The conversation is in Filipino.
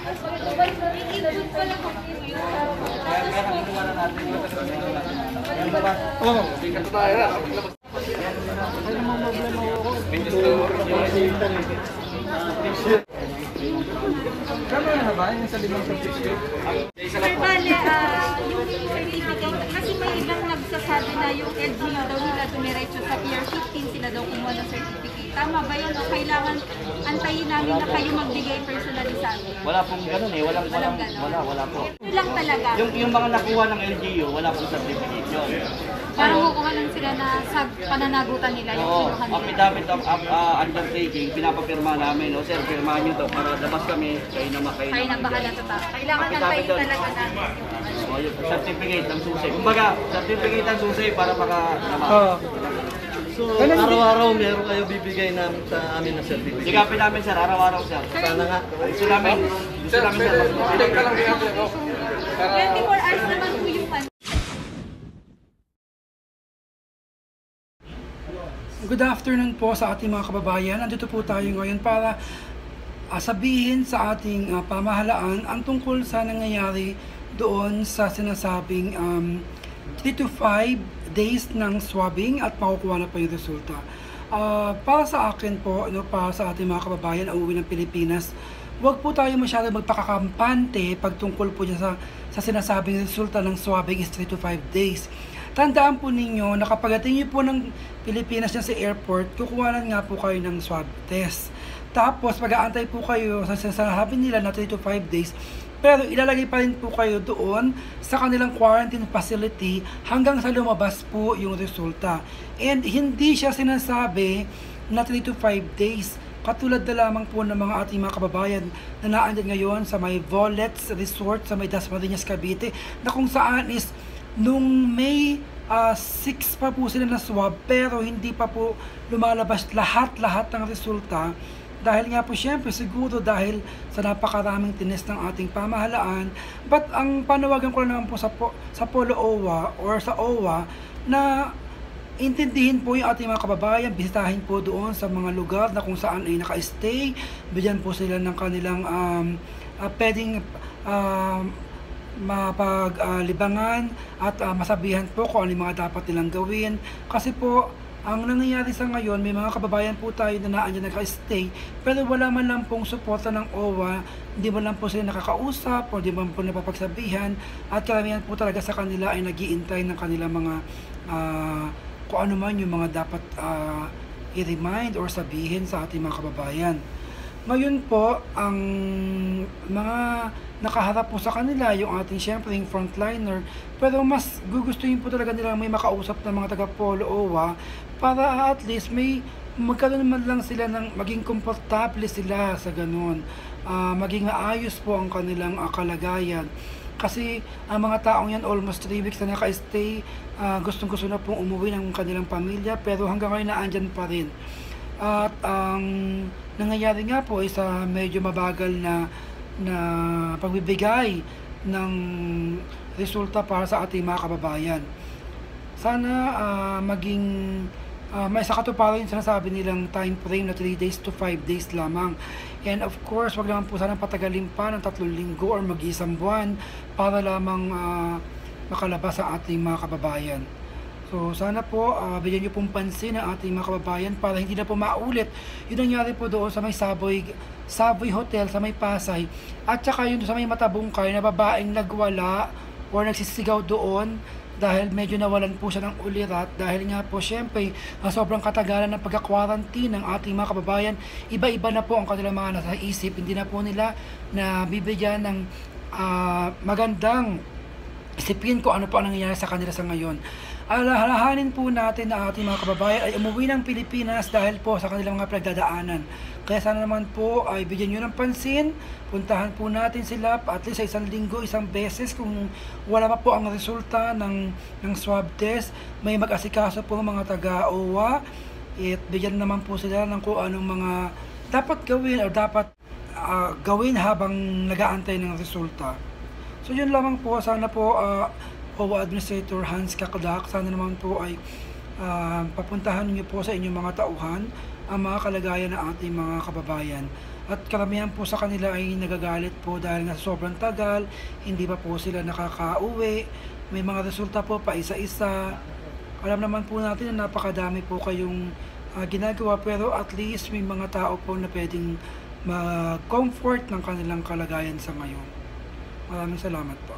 Oh, bigat tayo na. Kama na ba yung sa limang certificate? Sir, bale, yung certificate, kasi may ibang nagsasabi na yung LGU daw nila dumiretso sa Pier 15, sila daw kumuha ng certificate. Tama ba yun? O kailangan antayin namin na kayo magbigay personally sa amin? Wala pong ganun eh. Wala po. Yun lang talaga. Yung mga nakuha ng LGU, wala pong certificate yun. Parang kukuha lang sila na sa pananagutan nila yung Oo, kinuha nila. affidavit of undertaking, pinapapirma namin. O sir, pirmahan nyo to para labas kami. Kayo na Kayo na bahala sa tao. Kailangan antayin talaga namin. O, yung certificate ng susi. Kumbaga, certificate ng susi para makalabas. So, araw-araw meron kayo bibigay namin sa amin na certificate. Sigapin namin sir, araw-araw sir. Sana nga. Gusto namin sir. Take ka lang kaya ako. 24 hours naman po yung Good afternoon po sa ating mga kababayan. Nandito po tayo ngayon para sabihin sa ating pamahalaan ang tungkol sa nangyayari doon sa sinasabing 3 to 5 days ng swabbing at makukuha na pa yung resulta. Para sa akin po, para sa ating mga kababayan ang uwi ng Pilipinas, huwag po tayo masyado magpakakampante pagtungkol po dyan sa sinasabing resulta ng swabbing is 3 to 5 days. Tandaan po ninyo na kapag ating nyo po ng Pilipinas dyan sa airport, kukuhanan nga po kayo ng swab test. Tapos mag-aantay po kayo sa sinasabi nila na 3 to 5 days, pero ilalagay pa rin po kayo doon sa kanilang quarantine facility hanggang sa lumabas po yung resulta. And hindi siya sinasabi na 3 to 5 days. Katulad na lamang po ng mga ating mga kababayan na naandyan ngayon sa may Volets Resort sa may Dasmariñas, Cavite, na kung saan is nung May 6 pa po sila na swab pero hindi pa po lumalabas lahat ng resulta dahil nga po syempre siguro dahil sa napakaraming tinis ng ating pamahalaan. But ang panawagan ko naman po sa Polo OWA or sa OWA na intindihin po yung ating mga kababayan, bisitahin po doon sa mga lugar na kung saan ay naka-stay, bigyan po sila ng kanilang pwedeng mapaglibangan at masabihan po kung ano yung mga dapat nilang gawin. Kasi po, ang nangyayari sa ngayon, may mga kababayan po tayo na naandyan naka-stay, pero wala man lang pong suporta ng OWA, hindi man lang po sila nakakausap, o hindi man po napapagsabihan, at karamihan po talaga sa kanila ay nag-iintay ng kanilang mga kung ano man yung mga dapat i-remind or sabihin sa ating mga kababayan. Ngayon po, ang mga nakaharap po sa kanila, yung ating syempre yung frontliner, pero mas gugustuhin po talaga nila may makausap ng mga taga-Polo OWA para at least may magkaroon naman lang sila ng maging komportable sila sa ganun. Maging maayos po ang kanilang kalagayan. Kasi ang mga taong yan almost 3 weeks na naka-stay, gustong-gusto na pong umuwi ng kanilang pamilya pero hanggang ngayon naandyan pa rin. At ang nangyayari nga po ay sa medyo mabagal na pagbibigay ng resulta para sa ating mga kababayan. Sana maging may sa katuparan yung sinasabi nilang time frame na 3 days to 5 days lamang. And of course, wag naman po sana patagalin pa ng 3 linggo or mag-isang buwan para lamang makalabas sa ating mga kababayan. So sana po bigyan niyo pong pansin ang ating mga kababayan para hindi na po maulit yung nangyari po doon sa may Savoy Hotel sa may Pasay at saka yun sa may Matabungkay na babaeng nagwala or nagsisigaw doon dahil medyo nawalan po siya ng ulirat dahil nga po syempre sobrang katagalan ng pagka-quarantine ng ating mga kababayan, iba-iba na po ang kanilang mga nasa isip, hindi na po nila na bibigyan ng magandang isipin ko ano po ang nangyayari sa kanila sa ngayon. Alalahanin po natin na ating mga kababayan ay umuwi ng Pilipinas dahil po sa kanilang mga pinagdadaanan. Kaya sana naman po ay bigyan nyo ng pansin, puntahan po natin sila at least sa 1 linggo, 1 beses kung wala pa po ang resulta ng swab test. May mag-asikaso po mga taga-OWA at bigyan naman po sila ng kung anong mga dapat gawin o dapat gawin habang nag-aantay ng resulta. So yun lamang po, sana po OWA Administrator Hans Kakdak, sana naman po ay papuntahan niyo po sa inyong mga tauhan ang mga kalagayan ng ating mga kababayan. At karamihan po sa kanila ay nagagalit po dahil nga sa sobrang tagal, hindi pa po sila nakakauwi. May mga resulta po pa isa-isa. Alam naman po natin na napakadami po kayong ginagawa, pero at least may mga tao po na pwedeng mag-comfort ng kanilang kalagayan sa ngayon. Maraming salamat po.